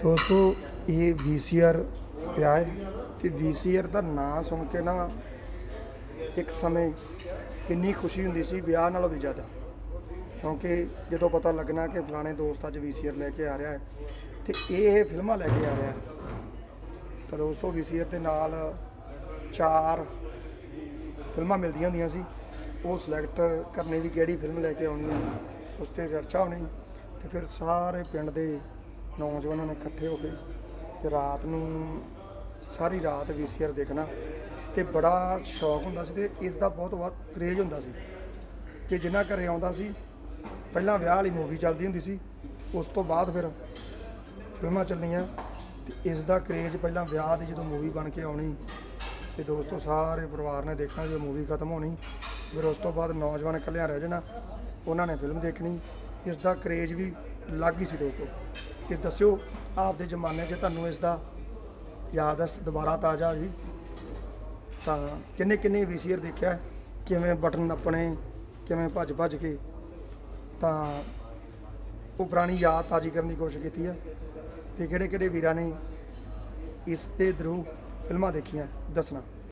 दोस्तों ये VCR पिया है कि VCR का नाम सुन के ना एक समय इन्नी खुशी होंदी सी विआह नालों भी ज़्यादा, क्योंकि जो पता लगना कि फलाने दोस्त अज VCR लैके आ रहा है तो ये फिल्मां लैके आ रहा है। तो दोस्तों VCR के नाल 4 फिल्मां मिलदियां होंदियां सी, वो सिलैक्ट करनी भी किहड़ी फिल्म लैके आउणी है, उस पर चर्चा होनी तो फिर सारे पिंड दे नौजवानों ने इकट्ठे होकर रात नूं सारी रात VCR देखना तो बड़ा शौक होंदा सी ते इसका बहुत क्रेज होंदा सी कि जिन्ना घरे आउंदा सी पहलां विआह वाली मूवी चलदी हुंदी सी, उस तो बाद फिर फिल्मां चलनियां ते इसका क्रेज पहलां विआह दी जदों मूवी बन के आउणी तो दोस्तों सारे परिवार ने देखना जो मूवी खत्म होनी, फिर उस तो बाद नौजवान इकल्लियां रह जाना, उन्होंने फिल्म देखनी। इसका क्रेज भी अलग ही सी दोस्तों। कि दस्यो आपके जमाने तुहानूं इसका याद है दोबारा ताज़ा जी, तो किन्ने किन्ने VCR देखा किवें बटन नप्पने किवें भज भज के, तो वो पुरानी याद ताज़ी करने की कोशिश की है तो किहड़े किहड़े वीरां ने इस दे थ्रू फिल्मां देखियां दसना।